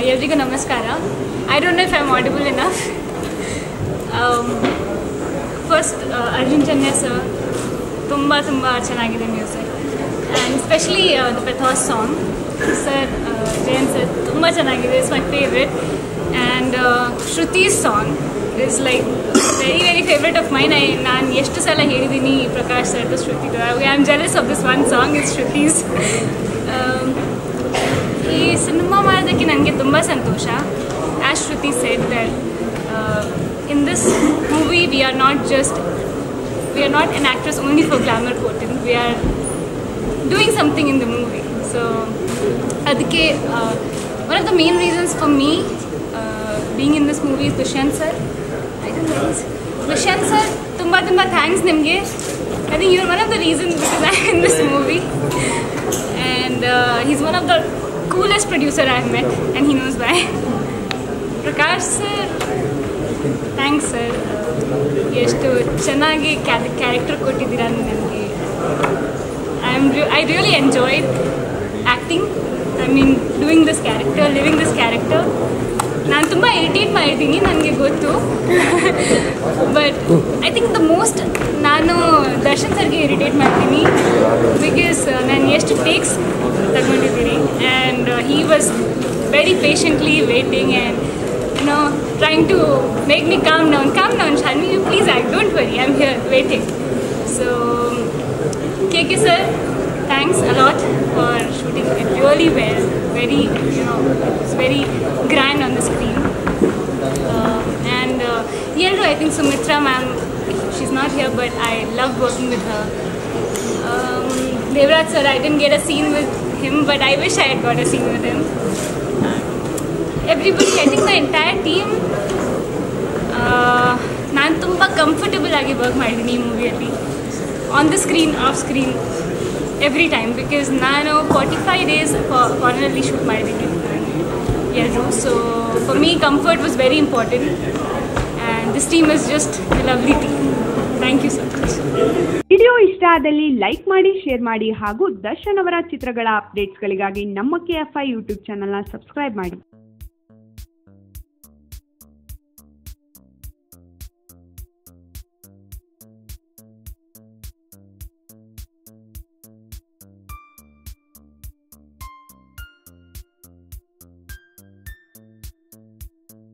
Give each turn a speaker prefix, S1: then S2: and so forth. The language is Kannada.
S1: ಎಲ್ರಿಗೂ ನಮಸ್ಕಾರ. I don't know if I'm audible enough. First, Arjun Janya sir, ತುಂಬಾ ಚೆನ್ನಾಗಿದೆ music, and specially the pathos song. Sir Jayanth sir ತುಂಬ ಚೆನ್ನಾಗಿದೆ, it's my favourite. And Shruti's song is like very favourite of mine. ನಾನು ಎಷ್ಟು ಸಲ ಹೇಳಿದ್ದೀನಿ ಪ್ರಕಾಶ್ ಸರ್ದು ಶ್ರುತಿದು. I am jealous of this one song is Shruti's. ಈ ಸಿನಿಮಾ ಮಾಡೋದಕ್ಕೆ ನನಗೆ ತುಂಬ ಸಂತೋಷ. As Shruti said that in this movie we are not an actress only for glamour coating, we are doing something in the movie. So adike one of the main reasons for me being in this movie is Dushyant sir. I don't know, Dushyant sir, tumba thanks nimge. I think you're one of the reasons because I'm in this movie, and he's one of the coolest producer I've met, and he knows why. Prakash sir, thanks sir. ಎಷ್ಟು ಚೆನ್ನಾಗಿ ಕ್ಯಾರೆಕ್ಟರ್ ಕೊಟ್ಟಿದ್ದೀರಾ ನನಗೆ. I really enjoyed acting. I mean doing this character, living this character. ನಾನು ತುಂಬ ಇರಿಟೇಟ್ ಮಾಡಿದ್ದೀನಿ, ನನಗೆ ಗೊತ್ತು. But I think the most ನಾನು ದರ್ಶನ್ ಸರ್ಗೆ ಇರಿಟೇಟ್ ಮಾಡ್ತೀನಿ, ಬಿಕಾಸ್ ನಾನು ಎಷ್ಟು ಟೇಕ್ಸ್ ತಗೊಂಡಿದ್ದೀನಿ, and he was very patiently waiting and trying to make me calm down, Shanvi, you please act, don't worry, I'm here waiting. So KK sir, thanks a lot for shooting it really well, very, it's very grand on the screen. And I think Sumitra ma'am, she's not here, but I love working with her. Devraj sir, I didn't get a scene with him, but I wish I had got a scene with him. Everybody, I think the entire team, ನಾನು ತುಂಬ ಕಂಫರ್ಟಬಲ್ ಆಗಿ ವರ್ಕ್ ಮಾಡಿದ್ದೀನಿ ಈ ಮೂವಿಯಲ್ಲಿ, on the screen, off screen, every time. Because ನಾನು 45 days ಫಾರಿನಲ್ಲಿ ಶೂಟ್ ಮಾಡಿದ್ದೀನಿ ಎಲ್ಲರೂ. So for me comfort was very important, and this team is just lovely team. Thank you so much.
S2: Video ಇಷ್ಟ ಆದಲ್ಲಿ ಲೈಕ್ ಮಾಡಿ, ಶೇರ್ ಮಾಡಿ, ಹಾಗೂ ದರ್ಶನ್ ಅವರ ಚಿತ್ರಗಳ ಅಪ್ಡೇಟ್ಸ್ಗಳಿಗಾಗಿ ನಮ್ಮ KFI ಯೂಟ್ಯೂಬ್ ಚಾನಲ್ನ ಸಬ್ಸ್ಕ್ರೈಬ್ ಮಾಡಿ.